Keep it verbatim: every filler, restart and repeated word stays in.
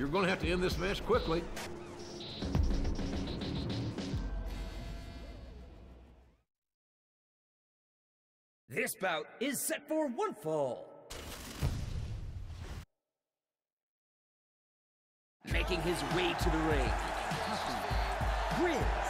You're going to have to end this match quickly. This bout is set for one fall. Making his way to the ring, Grid.